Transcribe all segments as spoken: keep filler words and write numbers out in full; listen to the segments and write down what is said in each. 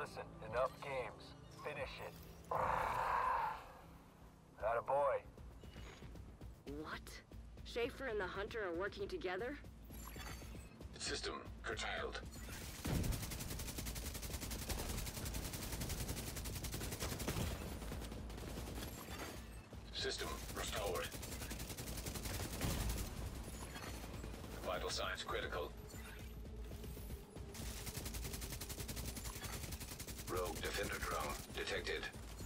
Listen, enough games. Finish it. Atta boy. What? Schaefer and the Hunter are working together? System curtailed. System restored. Vital signs critical. Rogue Defender drone detected.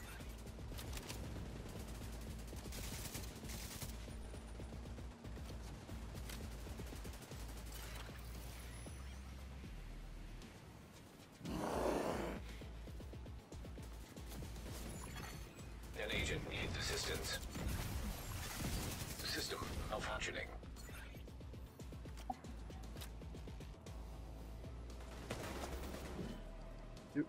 An agent needs assistance. System malfunctioning. Yep.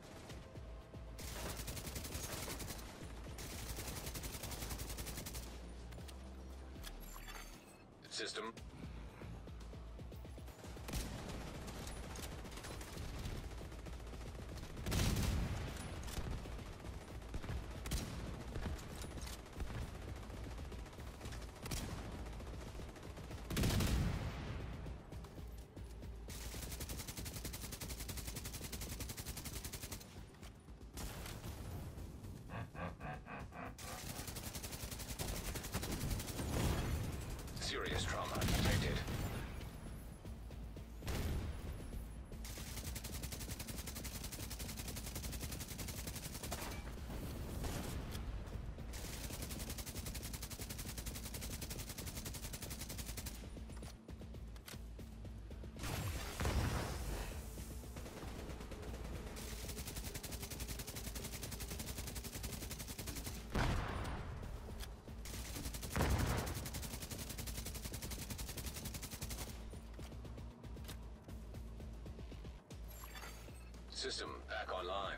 System. Serious trauma detected. System back online.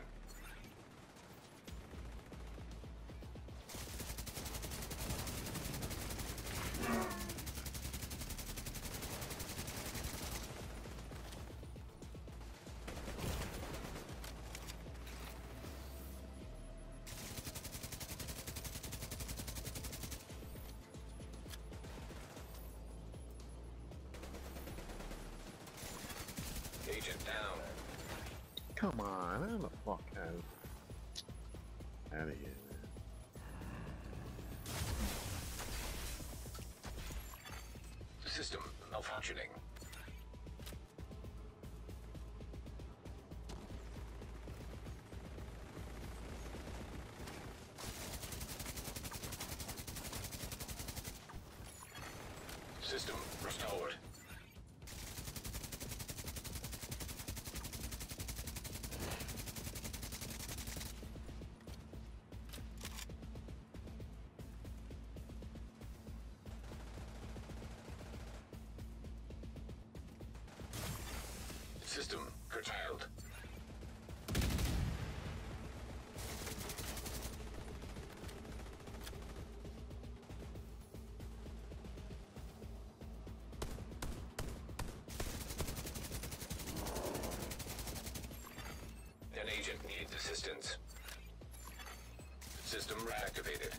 Agent down. Come on, I'm the fuck out. Out of here, man. System malfunctioning. System restored. System curtailed. An agent needs assistance. System reactivated.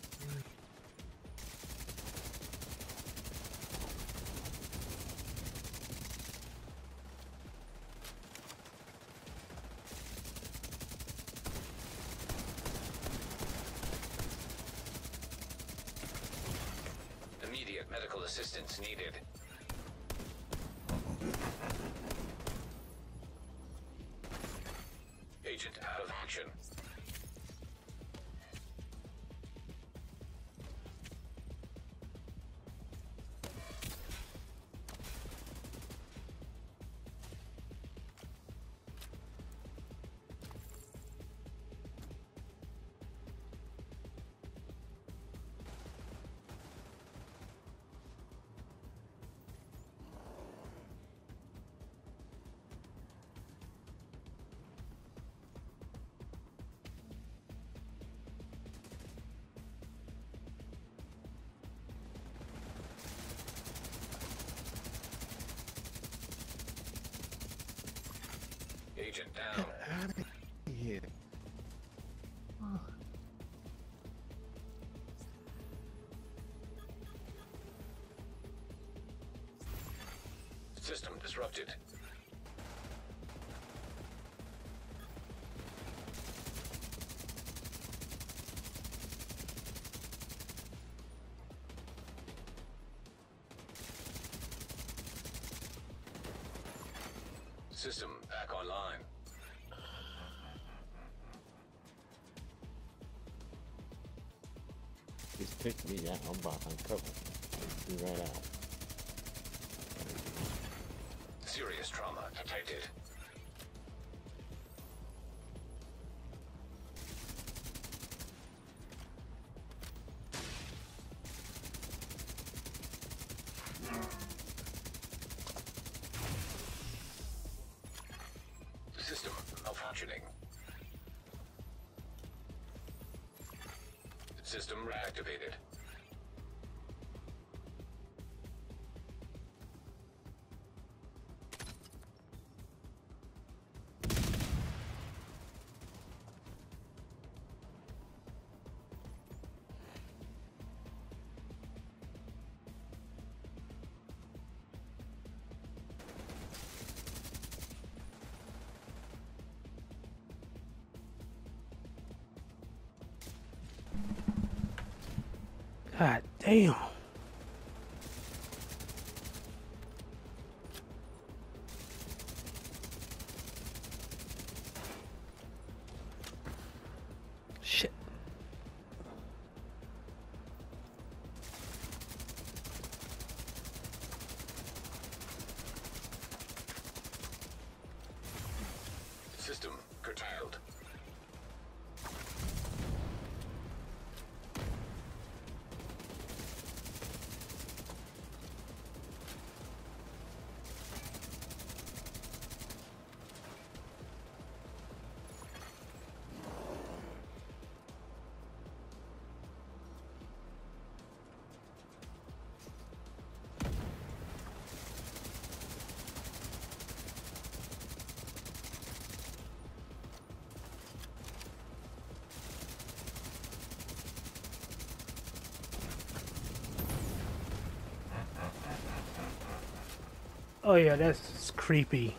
Immediate medical assistance needed. Agent out of action. Agent down. Get out of here. Oh. System disrupted. System back online. Just pick me out. I'm behind cover. Be right out. Serious trauma detected. System malfunctioning. System reactivated. God damn. Shit. System curtailed. Oh yeah, that's creepy.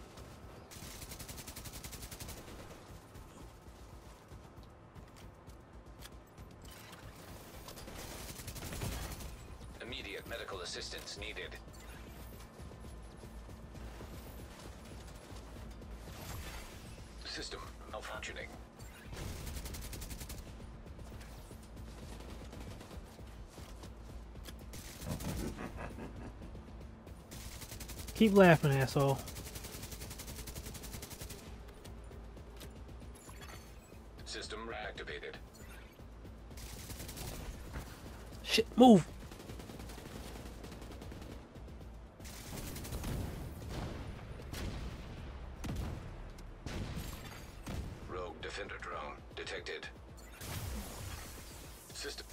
Immediate medical assistance needed. System malfunctioning. Keep laughing, asshole. System reactivated. Shit, move. Rogue Defender drone detected. System.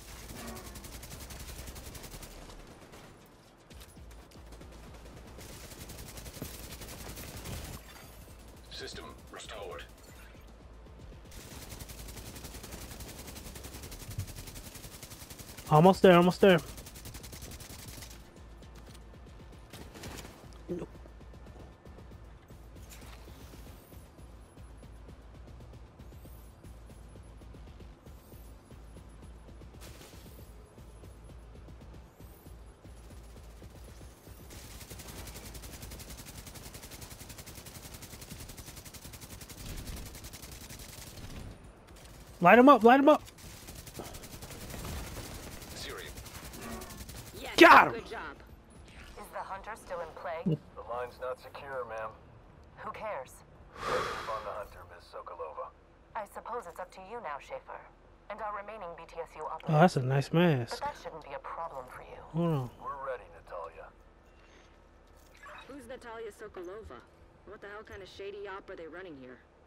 System restored. Almost there, almost there. Nope. Light him up, light him up. Siri. Yes, Got him. good job. Is the hunter still in play? The line's not secure, ma'am. Who cares? Move on the hunter, Miss Sokolova. I suppose it's up to you now, Schaefer. And our remaining B T S U operators. Oh, that's a nice But mask. that shouldn't be a problem for you. Hold on. We're ready, Natalia. Who's Natalia Sokolova? What the hell kind of shady op are they running here?